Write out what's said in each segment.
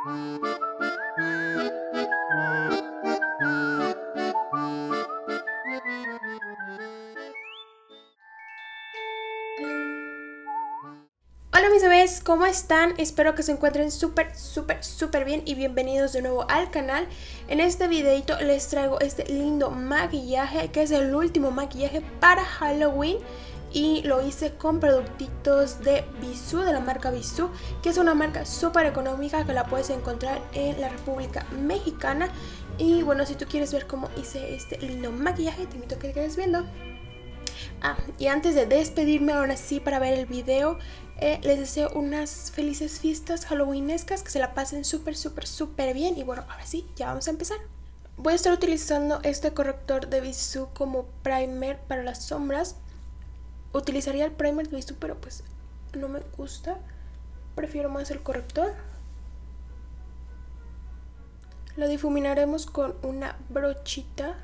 Hola mis bebés, ¿cómo están? Espero que se encuentren súper bien y bienvenidos de nuevo al canal. En este videito les traigo este lindo maquillaje, que es el último maquillaje para Halloween. Y lo hice con productitos de Bisú, de la marca Bisú, que es una marca súper económica que la puedes encontrar en la República Mexicana. Y bueno, si tú quieres ver cómo hice este lindo maquillaje, te invito a que te quedes viendo. Y antes de despedirme ahora sí para ver el video, les deseo unas felices fiestas halloweenescas, que se la pasen súper bien. Y bueno, ahora sí, ya vamos a empezar. Voy a estar utilizando este corrector de Bisú como primer para las sombras. Utilizaría el primer de Bisú, pero pues no me gusta, prefiero más el corrector. Lo difuminaremos con una brochita.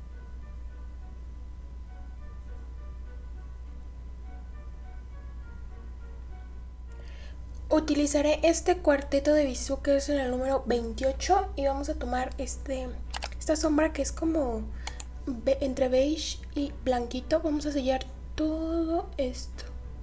Utilizaré este cuarteto de Bisú, que es en el número 28, y vamos a tomar esta sombra que es como entre beige y blanquito. Vamos a sellar todo esto.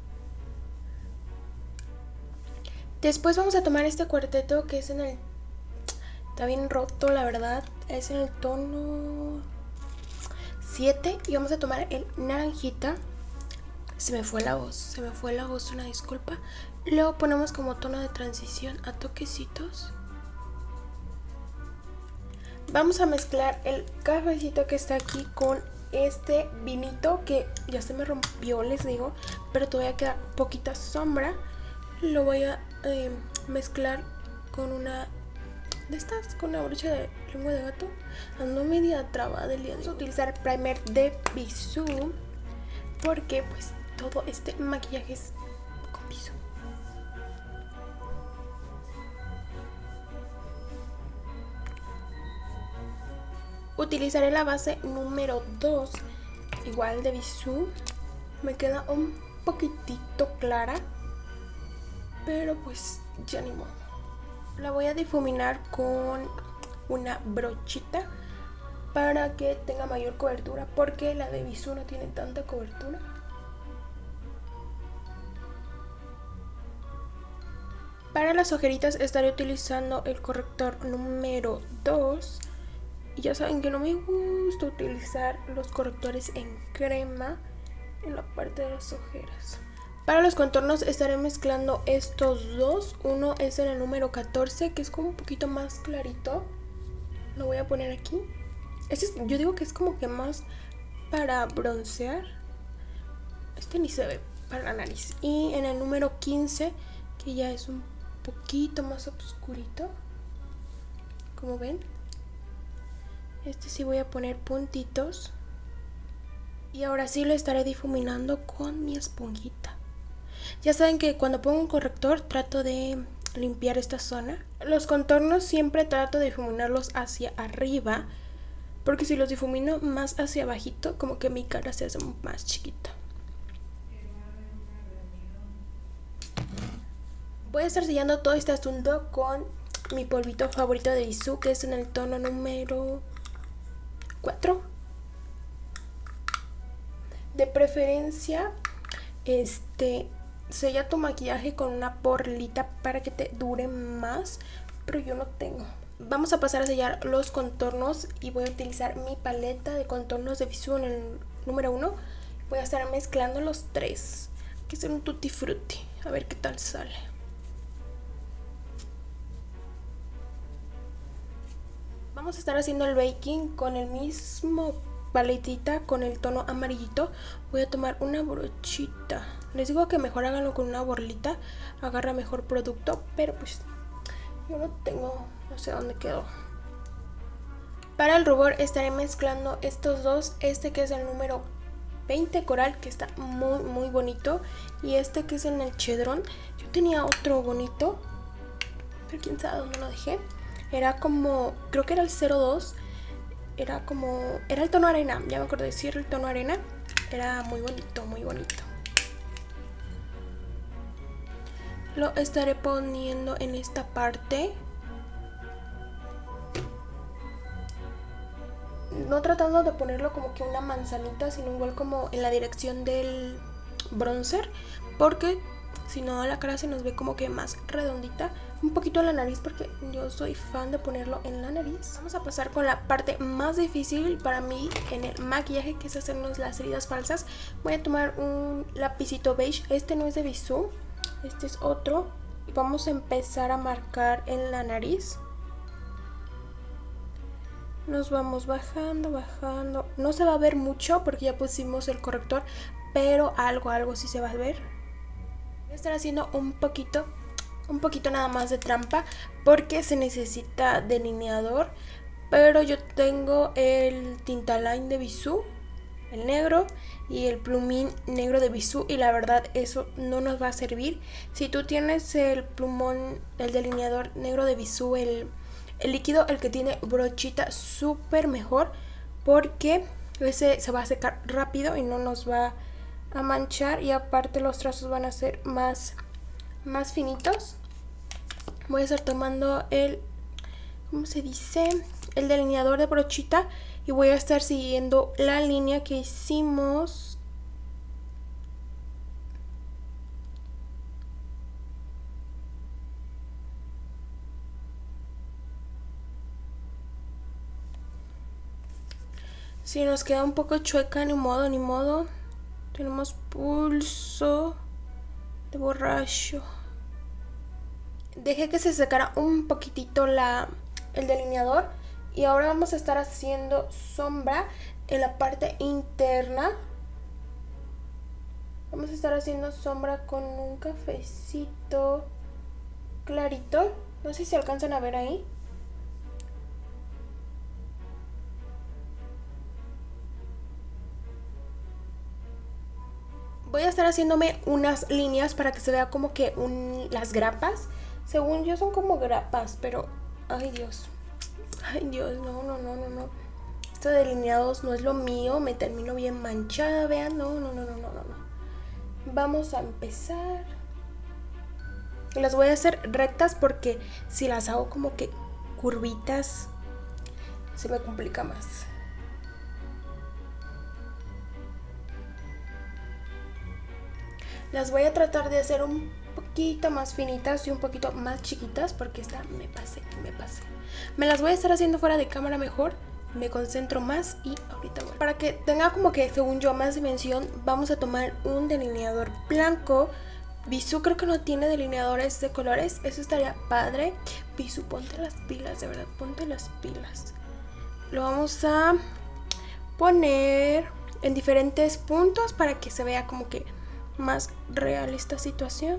Después vamos a tomar este cuarteto que es en el... está bien roto, la verdad. Es en el tono 7 y vamos a tomar el naranjita. Se me fue la voz, una disculpa. Luego ponemos como tono de transición a toquecitos. Vamos a mezclar el cafecito que está aquí con este vinito que ya se me rompió, les digo, pero todavía queda poquita sombra. Lo voy a mezclar con una de estas, con una brocha de lengua de gato. Ando media trabada del día de hoy. Vamos a utilizar el primer de Bisú, porque pues todo este maquillaje es con Bisú. Utilizaré la base número 2, igual de Bisú. Me queda un poquitito clara, pero pues ya ni modo. La voy a difuminar con una brochita para que tenga mayor cobertura, porque la de Bisú no tiene tanta cobertura. Para las ojeritas estaré utilizando el corrector número 2. Y ya saben que no me gusta utilizar los correctores en crema en la parte de las ojeras. Para los contornos estaré mezclando estos dos. Uno es en el número 14, que es como un poquito más clarito. Lo voy a poner aquí. Yo digo que es como que más para broncear. Este ni se ve, para la nariz. Y en el número 15, que ya es un poquito más oscurito, como ven. Este sí voy a poner puntitos. Y ahora sí lo estaré difuminando con mi esponjita. Ya saben que cuando pongo un corrector trato de limpiar esta zona. Los contornos siempre trato de difuminarlos hacia arriba, porque si los difumino más hacia abajito, como que mi cara se hace más chiquita. Voy a estar sellando todo este asunto con mi polvito favorito de Bisú, que es en el tono número 4. De preferencia, sella tu maquillaje con una porlita para que te dure más, pero yo no tengo. Vamos a pasar a sellar los contornos y voy a utilizar mi paleta de contornos de Bisú en el número 1. Voy a estar mezclando los tres, que es un tutti frutti, a ver qué tal sale. Vamos a estar haciendo el baking con el mismo paletita, con el tono amarillito. Voy a tomar una brochita. Les digo que mejor háganlo con una borlita, agarra mejor producto, pero pues yo no tengo, no sé dónde quedó. Para el rubor estaré mezclando estos dos, este que es el número 20 coral, que está muy bonito, y este que es en el chedrón. Yo tenía otro bonito, pero quién sabe dónde lo dejé. Era como, creo que era el 02, era el tono arena, ya me acuerdo de decir el tono arena. Era muy bonito. Lo estaré poniendo en esta parte no tratando de ponerlo como que una manzanita, sino igual como en la dirección del bronzer, porque si no la cara se nos ve como que más redondita. Un poquito en la nariz, porque yo soy fan de ponerlo en la nariz. Vamos a pasar con la parte más difícil para mí en el maquillaje, que es hacernos las heridas falsas. Voy a tomar un lapicito beige. Este no es de Bisú, este es otro. Y vamos a empezar a marcar en la nariz. Nos vamos bajando, bajando. No se va a ver mucho porque ya pusimos el corrector, pero algo sí se va a ver. Voy a estar haciendo un poquito nada más de trampa, porque se necesita delineador. Pero yo tengo el Tintaline de Bisú, el negro, y el plumín negro de Bisú, y la verdad eso no nos va a servir. Si tú tienes el plumón, el delineador negro de Bisú, el líquido, el que tiene brochita, súper mejor, porque ese se va a secar rápido y no nos va a manchar, y aparte los trazos van a ser más finitos. Voy a estar tomando el, ¿cómo se dice? El delineador de brochita, y voy a estar siguiendo la línea que hicimos. Si nos queda un poco chueca, ni modo. Tenemos pulso de borracho. Dejé que se secara un poquitito el delineador, y ahora vamos a estar haciendo sombra en la parte interna. Vamos a estar haciendo sombra con un cafecito clarito. No sé si se alcanzan a ver ahí. Voy a estar haciéndome unas líneas para que se vea como que las grapas. Según yo son como grapas, pero ay Dios, no. Estos delineados no es lo mío, me termino bien manchada, vean, no. Vamos a empezar. Y las voy a hacer rectas, porque si las hago como que curvitas se me complica más. Las voy a tratar de hacer un poquito más finitas y un poquito más chiquitas, porque esta me pasé. Me las voy a estar haciendo fuera de cámara mejor, me concentro más, y ahorita voy. Para que tenga como que, según yo, más dimensión, vamos a tomar un delineador blanco. Bisú creo que no tiene delineadores de colores, eso estaría padre. Bisú, ponte las pilas, de verdad, ponte las pilas. Lo vamos a poner en diferentes puntos para que se vea como que más real esta situación.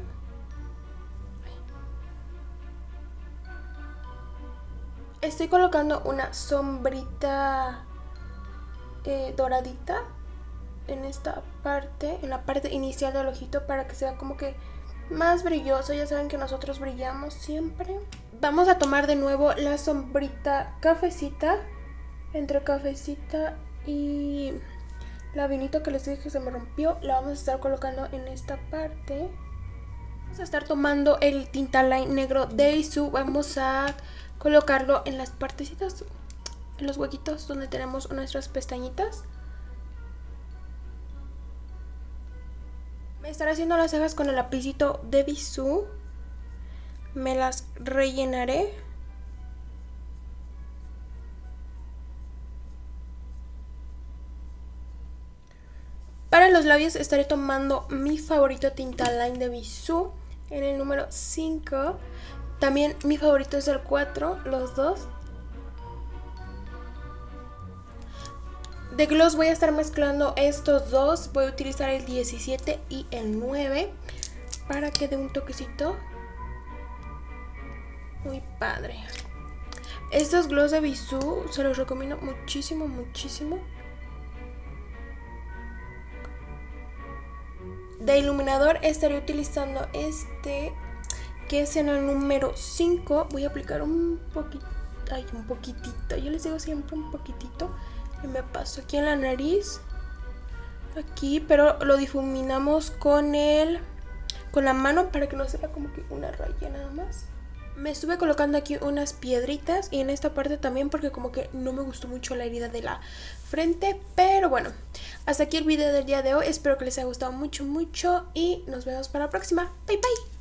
Estoy colocando una sombrita doradita en esta parte, en la parte inicial del ojito, para que sea como que más brilloso. Ya saben que nosotros brillamos siempre. Vamos a tomar de nuevo la sombrita cafecita, entre cafecita y la vinito que les dije que se me rompió. La vamos a estar colocando en esta parte. Vamos a estar tomando el Tintaline negro de Bisú. Vamos a colocarlo en las partecitas, en los huequitos donde tenemos nuestras pestañitas. Voy a estar haciendo las cejas con el lapicito de Bisú. Me las rellenaré. Para los labios estaré tomando mi favorito Tintaline de Bisú en el número 5. También mi favorito es el 4, los dos. De gloss voy a estar mezclando estos dos. Voy a utilizar el 17 y el 9 para que dé un toquecito muy padre. Estos gloss de Bisú se los recomiendo muchísimo. De iluminador estaré utilizando este, que es en el número 5. Voy a aplicar un poquitito, yo les digo siempre un poquitito, y me paso aquí en la nariz, aquí, pero lo difuminamos con la mano para que no sea como que una raya nada más. Me estuve colocando aquí unas piedritas y en esta parte también porque como que no me gustó mucho la herida de la frente. Pero bueno, hasta aquí el video del día de hoy. Espero que les haya gustado mucho y nos vemos para la próxima. Bye bye.